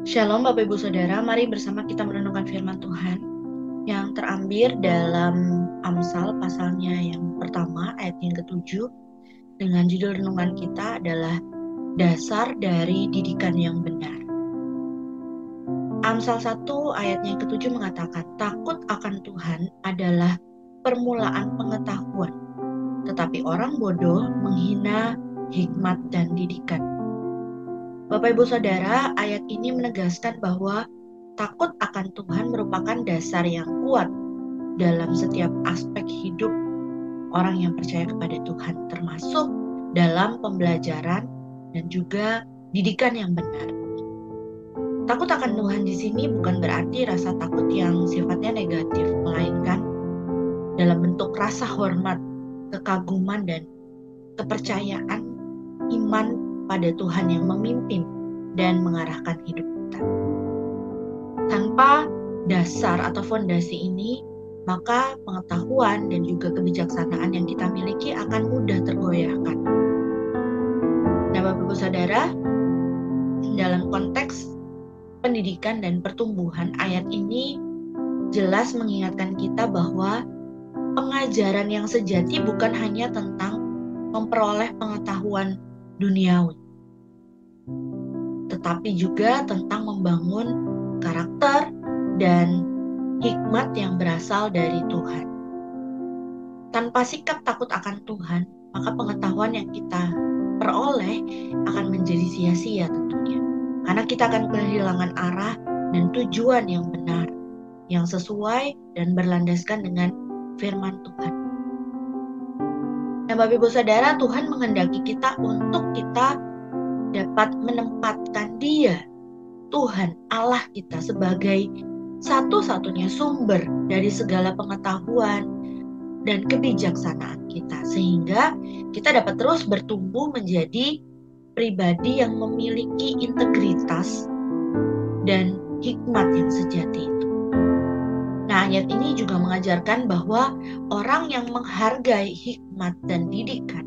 Shalom Bapak Ibu Saudara, mari bersama kita merenungkan firman Tuhan yang terambil dalam Amsal pasalnya yang pertama ayat yang ke-7 dengan judul renungan kita adalah dasar dari didikan yang benar. Amsal 1 ayat yang ke-7 mengatakan, takut akan Tuhan adalah permulaan pengetahuan, tetapi orang bodoh menghina hikmat dan didikan. Bapak Ibu Saudara, ayat ini menegaskan bahwa takut akan Tuhan merupakan dasar yang kuat dalam setiap aspek hidup orang yang percaya kepada Tuhan, termasuk dalam pembelajaran dan juga didikan yang benar. Takut akan Tuhan di sini bukan berarti rasa takut yang sifatnya negatif, melainkan dalam bentuk rasa hormat, kekaguman, dan kepercayaan iman pada Tuhan yang memimpin dan mengarahkan hidup kita. Tanpa dasar atau fondasi ini, maka pengetahuan dan juga kebijaksanaan yang kita miliki akan mudah tergoyahkan. Nah, Bapak-Ibu Saudara, dalam konteks pendidikan dan pertumbuhan, ayat ini jelas mengingatkan kita bahwa pengajaran yang sejati bukan hanya tentang memperoleh pengetahuan duniawi, tetapi juga tentang membangun karakter dan hikmat yang berasal dari Tuhan. Tanpa sikap takut akan Tuhan, maka pengetahuan yang kita peroleh akan menjadi sia-sia tentunya. Karena kita akan kehilangan arah dan tujuan yang benar, yang sesuai dan berlandaskan dengan firman Tuhan. Nah, Bapak Ibu Saudara, Tuhan menghendaki kita untuk kita dapat menempatkan Dia, Tuhan Allah kita, sebagai satu-satunya sumber dari segala pengetahuan dan kebijaksanaan kita, sehingga kita dapat terus bertumbuh menjadi pribadi yang memiliki integritas dan hikmat yang sejati itu. Nah, ayat ini juga mengajarkan bahwa orang yang menghargai hikmat dan didikan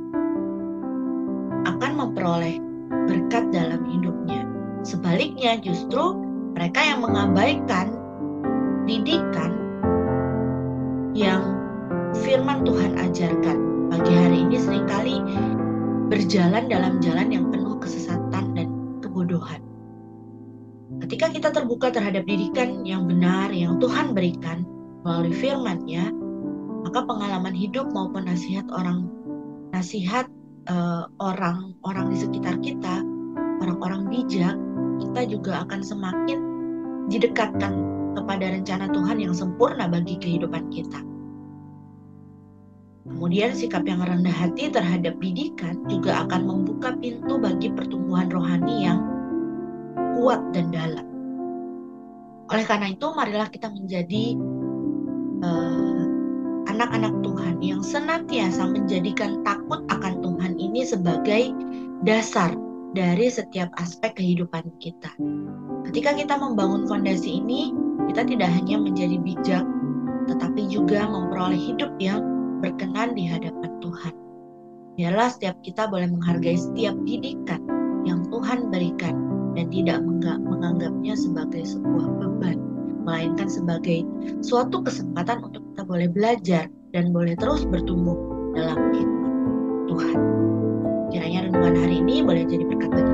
akan memperoleh berkat dalam hidupnya. Sebaliknya, justru mereka yang mengabaikan didikan yang firman Tuhan ajarkan pagi hari ini seringkali berjalan dalam jalan yang penuh kesesatan dan kebodohan. Ketika kita terbuka terhadap didikan yang benar yang Tuhan berikan melalui firman-Nya, maka pengalaman hidup maupun nasihat orang-orang di sekitar kita, orang-orang bijak, kita juga akan semakin didekatkan kepada rencana Tuhan yang sempurna bagi kehidupan kita. Kemudian sikap yang rendah hati terhadap didikan juga akan membuka pintu bagi pertumbuhan rohani yang kuat dan dalam. Oleh karena itu, marilah kita menjadi anak-anak Tuhan yang senantiasa menjadikan takut akan Tuhan ini sebagai dasar dari setiap aspek kehidupan kita. Ketika kita membangun fondasi ini, kita tidak hanya menjadi bijak, tetapi juga memperoleh hidup yang berkenan di hadapan Tuhan. Biarlah setiap kita boleh menghargai setiap didikan yang Tuhan berikan dan tidak menganggapnya sebagai sebuah beban, melainkan sebagai suatu kesempatan untuk kita boleh belajar dan boleh terus bertumbuh dalam hikmat Tuhan. Kiranya renungan hari ini boleh jadi berkat bagi